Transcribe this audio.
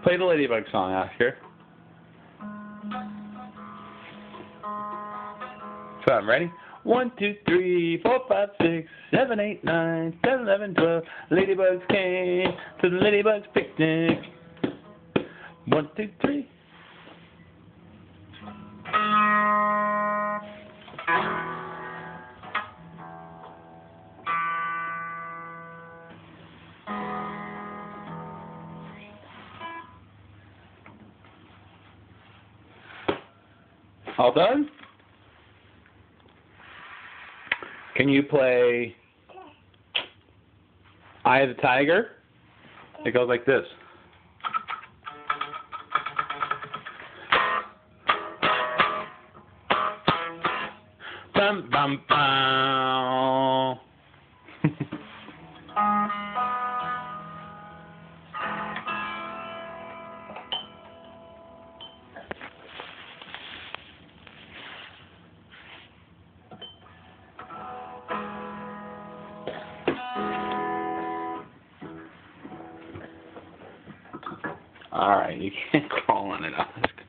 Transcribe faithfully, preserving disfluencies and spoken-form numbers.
Play the ladybug song, Oscar. So I'm ready. One, two, three, four, five, six, seven, eight, nine, ten, eleven, twelve. Ladybugs came to the ladybugs picnic. One, two, three. All done? Can you play Eye of the Tiger? It goes like this. Bum bum bum. All right, you can't call on it, Oscar.